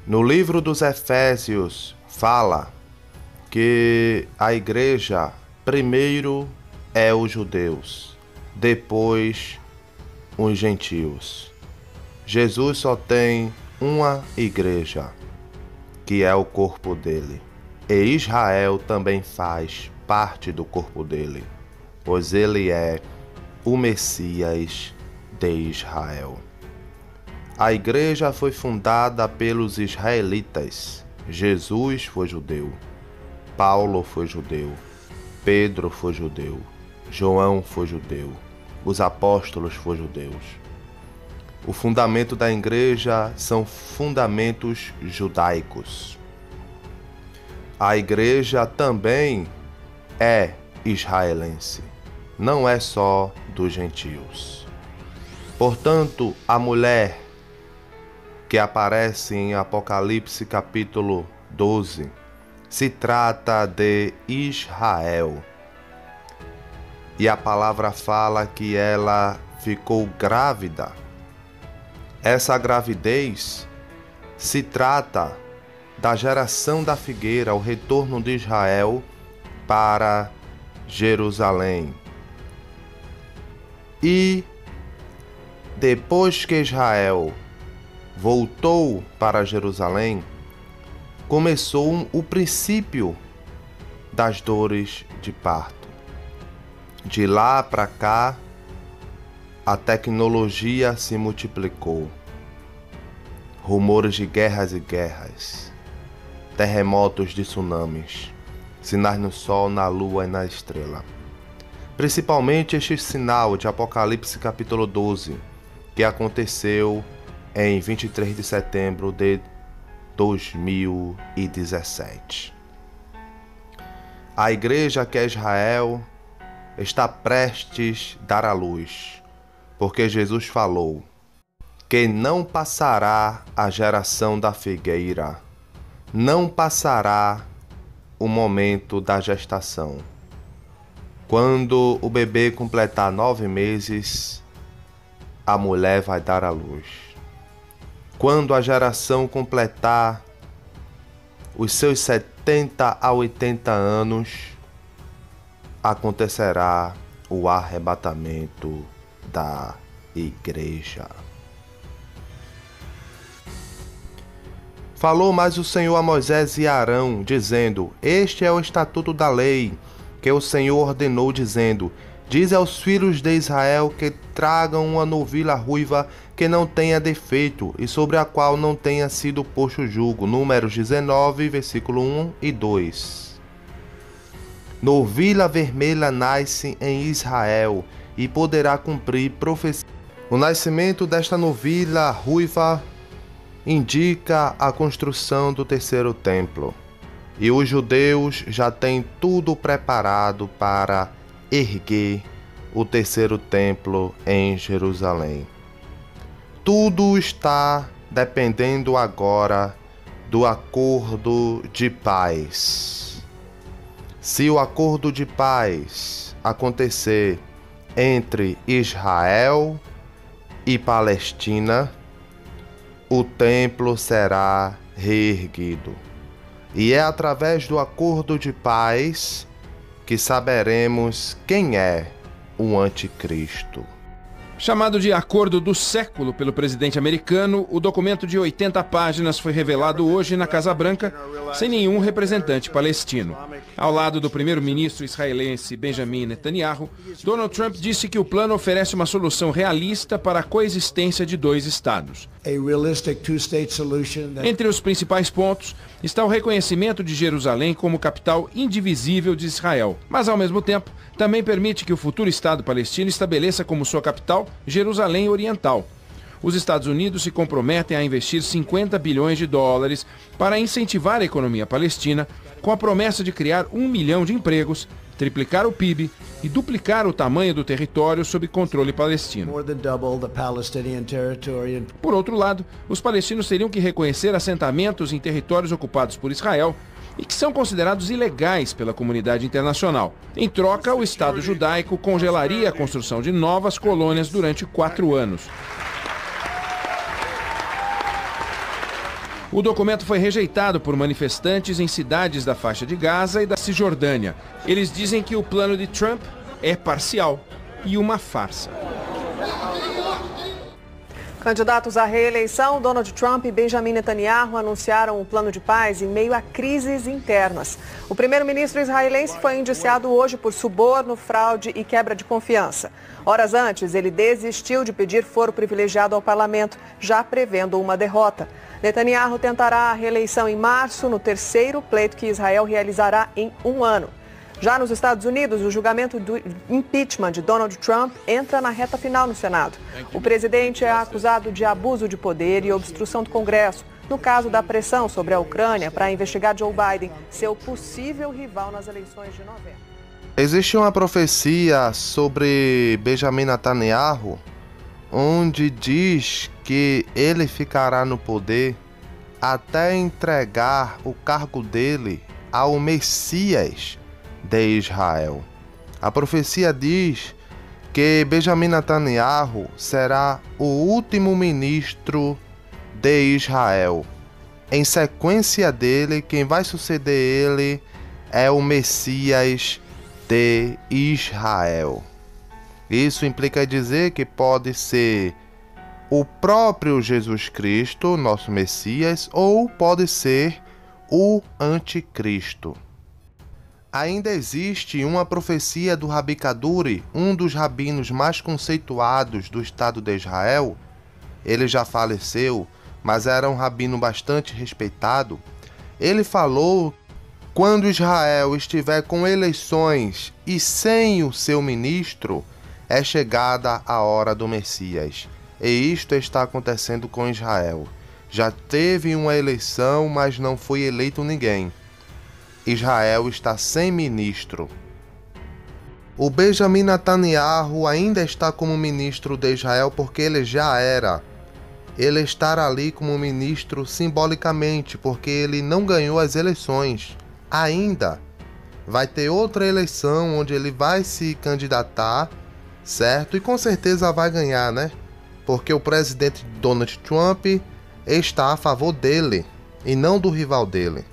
No livro dos Efésios fala que a igreja primeiro é os judeus, depois os gentios. Jesus só tem uma igreja, que é o corpo dele. E Israel também faz parte do corpo dele, pois ele é o Messias de Israel. A igreja foi fundada pelos israelitas. Jesus foi judeu, Paulo foi judeu, Pedro foi judeu, João foi judeu, os apóstolos foram judeus. O fundamento da igreja são fundamentos judaicos. A igreja também é israelense, não é só dos gentios. Portanto, a mulher que aparece em Apocalipse capítulo 12 se trata de Israel. E a palavra fala que ela ficou grávida. Essa gravidez se trata da geração da figueira, o retorno de Israel para Jerusalém. E depois que Israel voltou para Jerusalém, começou o princípio das dores de parto. De lá para cá, a tecnologia se multiplicou. Rumores de guerras e guerras, terremotos de tsunamis, sinais no sol, na lua e na estrela. Principalmente este sinal de Apocalipse capítulo 12, que aconteceu em 23 de setembro de 2017. A igreja que é Israel está prestes a dar à luz, porque Jesus falou que não passará a geração da figueira, não passará o momento da gestação. Quando o bebê completar 9 meses, a mulher vai dar à luz. Quando a geração completar os seus 70 a 80 anos, acontecerá o arrebatamento da igreja. Falou mais o Senhor a Moisés e a Arão, dizendo: Este é o estatuto da lei que o Senhor ordenou, dizendo: Diz aos filhos de Israel que tragam uma novilha ruiva que não tenha defeito e sobre a qual não tenha sido posto julgo. Números 19, versículo 1 e 2. Novilha vermelha nasce em Israel e poderá cumprir profecia. O nascimento desta novilha ruiva indica a construção do terceiro templo. E os judeus já têm tudo preparado para erguer o terceiro templo em Jerusalém. Tudo está dependendo agora do acordo de paz. Se o acordo de paz acontecer entre Israel e Palestina, o templo será reerguido. E é através do acordo de paz que saberemos quem é o anticristo. Chamado de Acordo do Século pelo presidente americano, o documento de 80 páginas foi revelado hoje na Casa Branca, sem nenhum representante palestino. Ao lado do primeiro-ministro israelense Benjamin Netanyahu, Donald Trump disse que o plano oferece uma solução realista para a coexistência de dois estados. Entre os principais pontos está o reconhecimento de Jerusalém como capital indivisível de Israel, mas ao mesmo tempo também permite que o futuro Estado palestino estabeleça como sua capital Jerusalém Oriental. Os Estados Unidos se comprometem a investir 50 bilhões de dólares para incentivar a economia palestina, com a promessa de criar 1 milhão de empregos, triplicar o PIB e duplicar o tamanho do território sob controle palestino. Por outro lado, os palestinos teriam que reconhecer assentamentos em territórios ocupados por Israel e que são considerados ilegais pela comunidade internacional. Em troca, o Estado judaico congelaria a construção de novas colônias durante 4 anos. O documento foi rejeitado por manifestantes em cidades da faixa de Gaza e da Cisjordânia. Eles dizem que o plano de Trump é parcial e uma farsa. Candidatos à reeleição, Donald Trump e Benjamin Netanyahu anunciaram o plano de paz em meio a crises internas. O primeiro-ministro israelense foi indiciado hoje por suborno, fraude e quebra de confiança. Horas antes, ele desistiu de pedir foro privilegiado ao parlamento, já prevendo uma derrota. Netanyahu tentará a reeleição em março, no terceiro pleito que Israel realizará em um ano. Já nos Estados Unidos, o julgamento do impeachment de Donald Trump entra na reta final no Senado. O presidente é acusado de abuso de poder e obstrução do Congresso, no caso da pressão sobre a Ucrânia para investigar Joe Biden, seu possível rival nas eleições de novembro. Existe uma profecia sobre Benjamin Netanyahu, onde diz que ele ficará no poder até entregar o cargo dele ao Messias de Israel. A profecia diz que Benjamin Netanyahu será o último ministro de Israel. Em sequência dele, quem vai suceder ele é o Messias de Israel. Isso implica dizer que pode ser o próprio Jesus Cristo, nosso Messias, ou pode ser o Anticristo. Ainda existe uma profecia do Rabi Kaduri, um dos rabinos mais conceituados do Estado de Israel. Ele já faleceu, mas era um rabino bastante respeitado. Ele falou: quando Israel estiver com eleições e sem o seu ministro, é chegada a hora do Messias. E isto está acontecendo com Israel. Já teve uma eleição, mas não foi eleito ninguém. Israel está sem ministro. O Benjamin Netanyahu ainda está como ministro de Israel porque ele já era. Ele estará ali como ministro simbolicamente porque ele não ganhou as eleições. Ainda vai ter outra eleição onde ele vai se candidatar, certo? E com certeza vai ganhar, né? Porque o presidente Donald Trump está a favor dele e não do rival dele.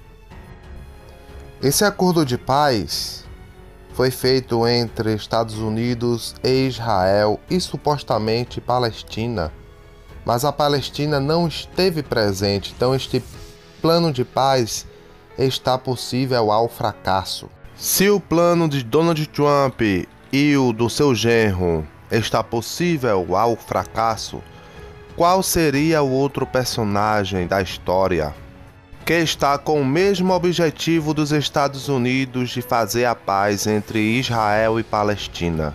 Esse acordo de paz foi feito entre Estados Unidos e Israel e supostamente Palestina, mas a Palestina não esteve presente, então este plano de paz está possível ao fracasso. Se o plano de Donald Trump e o do seu genro está possível ao fracasso, qual seria o outro personagem da história que está com o mesmo objetivo dos Estados Unidos de fazer a paz entre Israel e Palestina?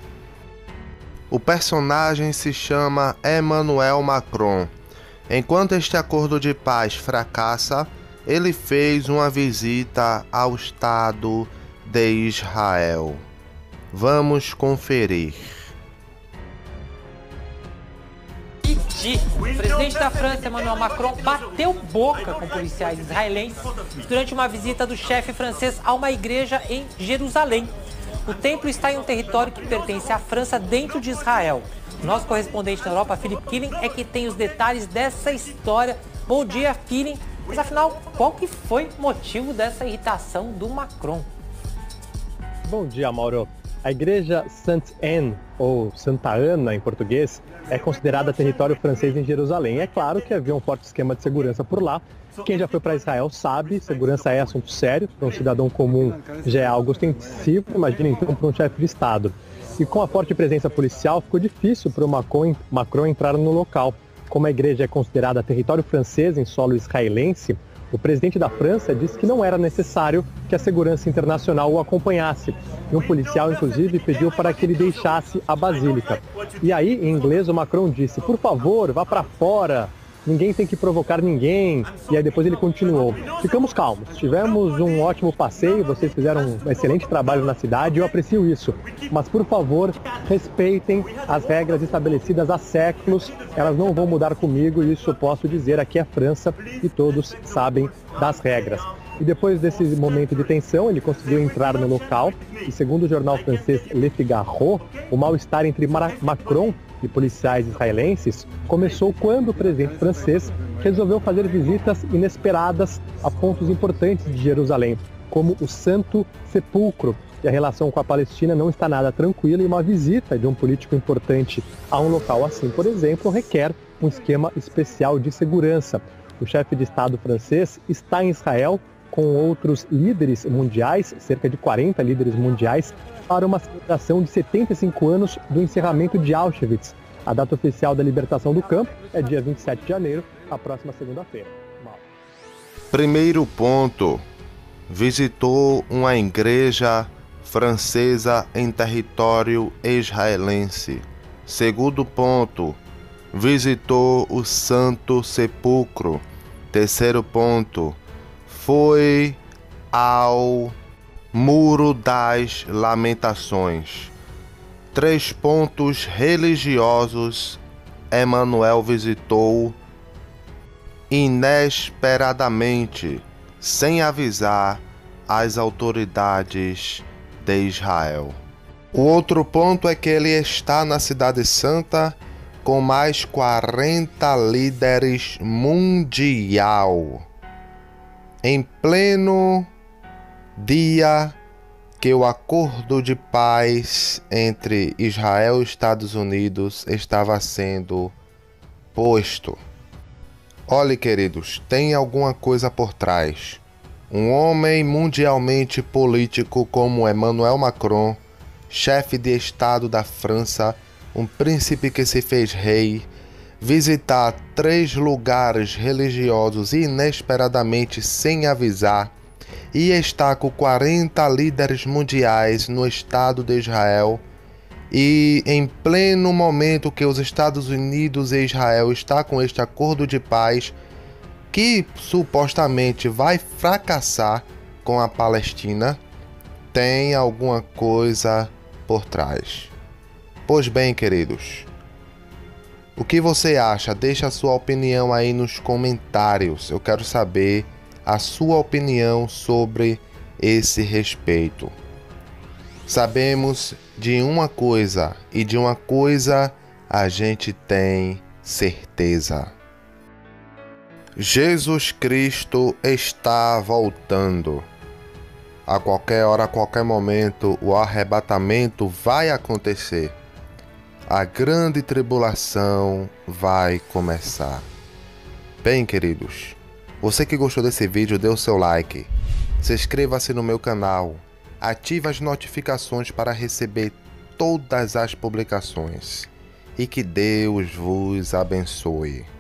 O personagem se chama Emmanuel Macron. Enquanto este acordo de paz fracassa, ele fez uma visita ao Estado de Israel. Vamos conferir. O presidente da França, Emmanuel Macron, bateu boca com policiais israelenses durante uma visita do chefe francês a uma igreja em Jerusalém. O templo está em um território que pertence à França dentro de Israel. O nosso correspondente na Europa, Philip Killing, é que tem os detalhes dessa história. Bom dia, Killing. Mas afinal, qual que foi o motivo dessa irritação do Macron? Bom dia, Mauro. A igreja Sainte-Anne, ou Santa Ana em português, é considerada território francês em Jerusalém. É claro que havia um forte esquema de segurança por lá. Quem já foi para Israel sabe, segurança é assunto sério. Para um cidadão comum já é algo ostensivo, imagina então para um chefe de Estado. E com a forte presença policial, ficou difícil para o Macron entrar no local. Como a igreja é considerada território francês em solo israelense, o presidente da França disse que não era necessário que a segurança internacional o acompanhasse. E um policial, inclusive, pediu para que ele deixasse a basílica. E aí, em inglês, o Macron disse: por favor, vá para fora, ninguém tem que provocar ninguém. E aí depois ele continuou: ficamos calmos, tivemos um ótimo passeio, vocês fizeram um excelente trabalho na cidade, eu aprecio isso. Mas, por favor, respeitem as regras estabelecidas há séculos, elas não vão mudar comigo, e isso eu posso dizer, aqui é a França e todos sabem das regras. E depois desse momento de tensão, ele conseguiu entrar no local e, segundo o jornal francês Le Figaro, o mal-estar entre Macron de policiais israelenses começou quando o presidente francês resolveu fazer visitas inesperadas a pontos importantes de Jerusalém, como o Santo Sepulcro. E a relação com a Palestina não está nada tranquila e uma visita de um político importante a um local assim, por exemplo, requer um esquema especial de segurança. O chefe de Estado francês está em Israel com outros líderes mundiais, cerca de 40 líderes mundiais, para uma celebração de 75 anos do encerramento de Auschwitz. A data oficial da libertação do campo é dia 27 de janeiro, a próxima segunda-feira. Primeiro ponto: visitou uma igreja francesa em território israelense. Segundo ponto: visitou o Santo Sepulcro. Terceiro ponto: foi ao Muro das Lamentações. 3 pontos religiosos Emanuel visitou inesperadamente, sem avisar as autoridades de Israel. O outro ponto é que ele está na Cidade Santa com mais 40 líderes mundial, em pleno dia que o acordo de paz entre Israel e Estados Unidos estava sendo posto. Olhe, queridos, tem alguma coisa por trás. Um homem mundialmente político como Emmanuel Macron, chefe de Estado da França, um príncipe que se fez rei, visitar 3 lugares religiosos inesperadamente sem avisar e estar com 40 líderes mundiais no Estado de Israel, e em pleno momento que os Estados Unidos e Israel estão com este acordo de paz que supostamente vai fracassar com a Palestina, tem alguma coisa por trás. Pois bem, queridos, o que você acha? Deixa a sua opinião aí nos comentários. Eu quero saber a sua opinião sobre esse respeito. Sabemos de uma coisa, e de uma coisa a gente tem certeza: Jesus Cristo está voltando. A qualquer hora, a qualquer momento, o arrebatamento vai acontecer. A grande tribulação vai começar. Bem, queridos, você que gostou desse vídeo, dê o seu like. Se inscreva-se no meu canal. Ative as notificações para receber todas as publicações. E que Deus vos abençoe.